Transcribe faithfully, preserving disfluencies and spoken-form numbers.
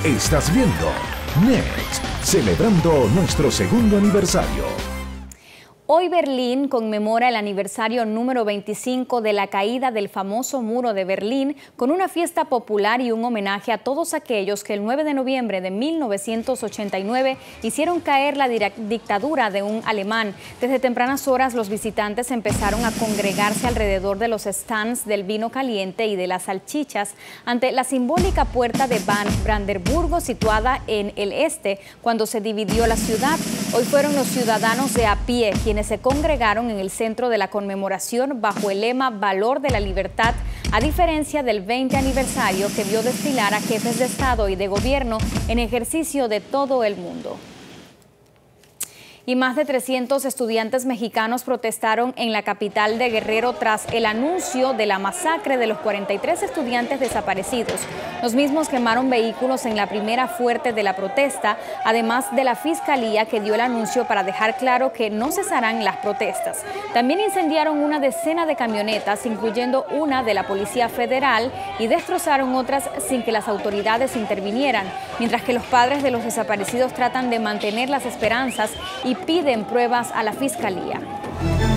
Estás viendo Next, celebrando nuestro segundo aniversario. Hoy Berlín conmemora el aniversario número veinticinco de la caída del famoso muro de Berlín con una fiesta popular y un homenaje a todos aquellos que el nueve de noviembre de mil novecientos ochenta y nueve hicieron caer la dictadura de un alemán. Desde tempranas horas los visitantes empezaron a congregarse alrededor de los stands del vino caliente y de las salchichas ante la simbólica puerta de Brandenburgo situada en el este cuando se dividió la ciudad. Hoy fueron los ciudadanos de a pie quienes se congregaron en el centro de la conmemoración bajo el lema Valor de la Libertad, a diferencia del veinte aniversario que vio desfilar a jefes de Estado y de Gobierno en ejercicio de todo el mundo. Y más de trescientos estudiantes mexicanos protestaron en la capital de Guerrero tras el anuncio de la masacre de los cuarenta y tres estudiantes desaparecidos. Los mismos quemaron vehículos en la primera fuerte de la protesta, además de la fiscalía que dio el anuncio para dejar claro que no cesarán las protestas. También incendiaron una decena de camionetas, incluyendo una de la Policía Federal, y destrozaron otras sin que las autoridades intervinieran, mientras que los padres de los desaparecidos tratan de mantener las esperanzas y piden pruebas a la Fiscalía.